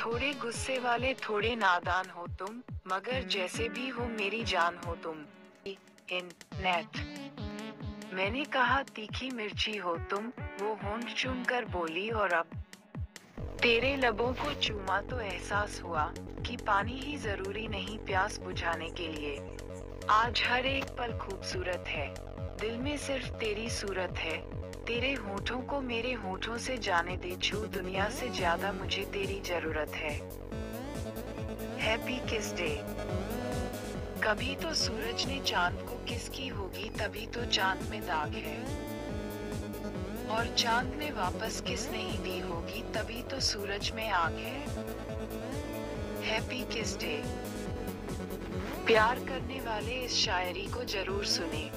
थोड़े गुस्से वाले, थोड़े नादान हो तुम, मगर जैसे भी हो मेरी जान हो तुम। इन नेट मैंने कहा तीखी मिर्ची हो तुम, वो होंठ चूम कर बोली, और अब तेरे लबों को चूमा तो एहसास हुआ कि पानी ही जरूरी नहीं प्यास बुझाने के लिए। आज हर एक पल खूबसूरत है, दिल में सिर्फ तेरी सूरत है। तेरे होठों को मेरे होठों से जाने दे छू, दुनिया से ज्यादा मुझे तेरी जरूरत है। हैप्पी किस डे। कभी तो सूरज ने चांद को किस की होगी, तभी तो चांद में दाग है। और चांद ने वापस किस नहीं दी होगी, तभी तो सूरज में आग है। हैप्पी किस डे। प्यार करने वाले इस शायरी को जरूर सुने।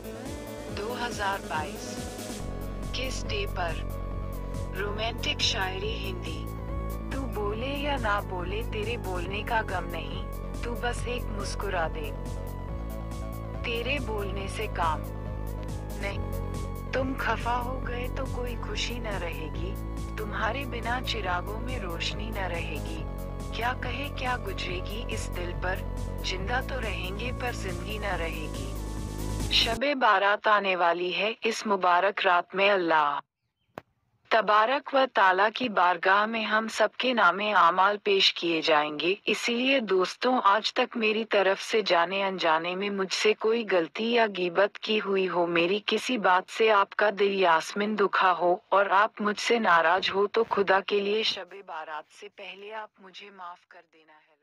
2022 किस डे पर रोमांटिक शायरी हिंदी। तू बोले या ना बोले तेरे बोलने का गम नहीं, तू बस एक मुस्कुरा दे, तेरे बोलने से काम नहीं। तुम खफा हो गए तो कोई खुशी न रहेगी, तुम्हारे बिना चिरागों में रोशनी न रहेगी। क्या कहे क्या गुजरेगी इस दिल पर, जिंदा तो रहेंगे पर जिंदगी न रहेगी। शबे बारात आने वाली है इस मुबारक रात में, अल्लाह तबारक व ताला की बारगाह में हम सबके नामे आमाल पेश किए जाएंगे। इसीलिए दोस्तों, आज तक मेरी तरफ से जाने अनजाने में मुझसे कोई गलती या गीबत की हुई हो, मेरी किसी बात से आपका दिल यास्मिन दुखा हो और आप मुझसे नाराज हो, तो खुदा के लिए शबे बारात से पहले आप मुझे माफ कर देना है।